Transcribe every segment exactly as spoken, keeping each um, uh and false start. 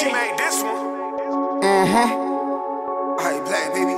She made this one. Uh-huh. Alright, black baby.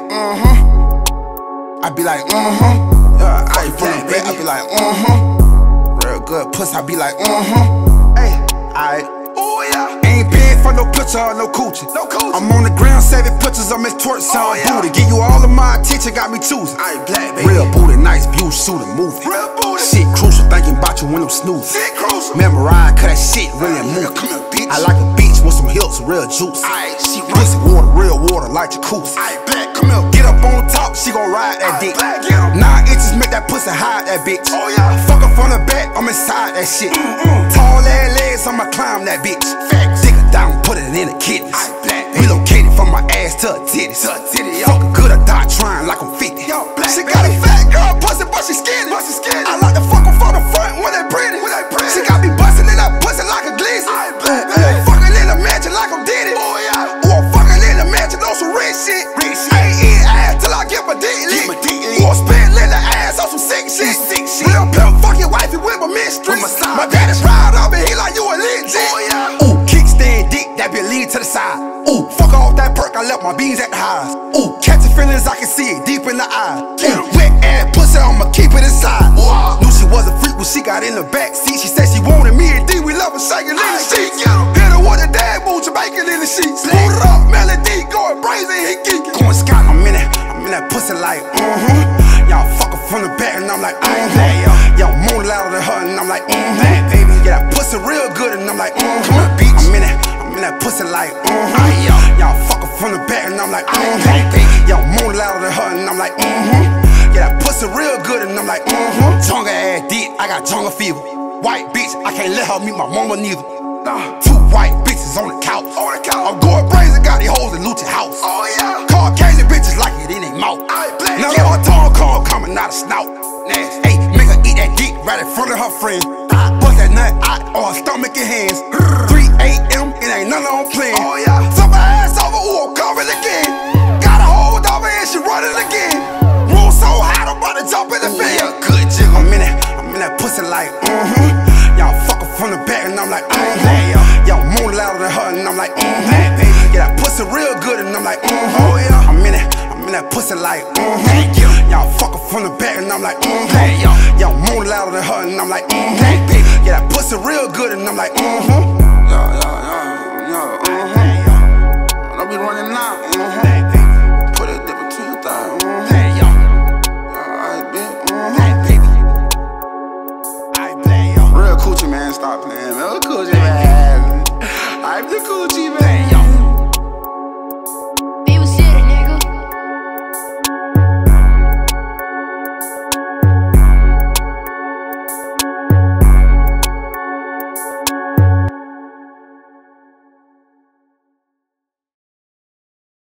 Uh-huh. I be like, uh-huh. Yeah, I ain't from the back, I be like, uh-huh. Real good pussy, I be like, uh-huh. Hey, alright. Oh yeah. Ain't paying for no picture or no coochie. No coochie. I'm on the ground saving pictures of Miss Twerk sound Oh, yeah. booty. Give you all of my attention, got me choosing. Alright, black baby. Real booty, nice view, shooting, moving. Real booty. Shit crucial, thinking about you when I'm snoozing. Shit crucial. Memorize, cause that shit really Yeah, moving. come here, bitch. I like a beach with some hips, real juice. Alright, she Pussy water, real water, like jacuzzi. Alright, black, come here. Get up on top, she gon' ride that dick. Black, get em. Nine inches make that pussy hide that bitch. Oh, yeah. Fuck her from the back, I'm inside that shit. Mm-mm. Tall ass legs, I'ma climb that bitch. Facts. Dig her down, put it in the kidneys. Alright, black, baby. Relocated from my ass to her titties. To her titty, yo. Fuck her good or die trying like I'm fifty. Yo, black, she baby. got a fat girl pussy, but she skinny. But she skinny. I like to fuck her from the front when they pretty. When they pretty. She got me bustin' in that pussy like a glizzy. Alright, black, Ooh, baby. ooh, fucking in the mansion like I'm Diddy. Oh yeah. Ooh, I'm fucking in the mansion on some rich shit. Rich shit. I ain't eating ass till I get my dick Get lit. my dick lit. Ooh, I'm spitting in the ass on some sick shit. Sick shit. Real pimp, fuck your wifey with my mistress. With my side My daddy proud of me, he like you a legit. Oh, yeah. Ooh, kickstand dick, that be lead to the side. Ooh, fuck off that perk, I left my beans at the highs. Ooh, catching feelings, I can see it deep in the eye. Ooh, wet ass pussy, I'ma keep it inside. Wow. Knew she was a freak when she got in the back seat. She said she wanted me and D, we love her shaking in the Aight, sheets. get 'em. Hit her with a dad boot, Jamaican in the sheets. Boot it up, Melody going crazy, he geeking. Going Scott, I'm in it, I'm in that pussy like, uh-huh. Y'all fuck her from the back and I'm like, uh-huh. Y'all moan louder than her and I'm like, uh-huh. Baby, yeah, that pussy real good and I'm like, uh-huh. Bitch, I'm in it, I'm in that pussy like, uh-huh. Y'all fuck her from the back and I'm like, uh-huh. Y'all moan louder than her and I'm like, uh-huh. Yeah, that pussy real good and I'm like, uh-huh. Jungle ass dick, I got jungle fever. White bitch, I can't let her meet my mama neither. Nah. Two white bitches on the couch. On the couch. I'm going crazy, got these hoes in Lucci house. Oh yeah. Caucasian bitches like it in their mouth. Alright, black, Now get her tongue come coming out of snout. Nasty. Hey, make her eat that dick right in front of her friend. Bust that nut out or her stomach and hands. three A M, it ain't none on plan. Oh yeah. Top her ass over, ooh, I'm coming again. Got a hold over and she running again. Room so hot, I'm about to jump in the Ooh, bed. yeah, good jiggle. I'm in it, I'm in that pussy like, uh-huh. Y'all fuck her from the back and I'm like, uh-huh. Y'all moan louder than her and I'm like, uh-huh. Yeah, that pussy real good and I'm like, uh-huh. Oh, yeah. I'm in it, I'm in that pussy like, uh-huh. Y'all fuck her from the back and I'm like, uh-huh. Y'all moan louder than her and I'm like, uh-huh. Yeah, that pussy real good and I'm like, uh-huh. Yo, yo, yo, yo, uh-huh. Don't be running now, uh-huh. Put a dip between your thighs, uh-huh. Alright, bitch, uh-huh. Real coochie, man, stop playing, man. Real coochie, man. I'm the coochie, man.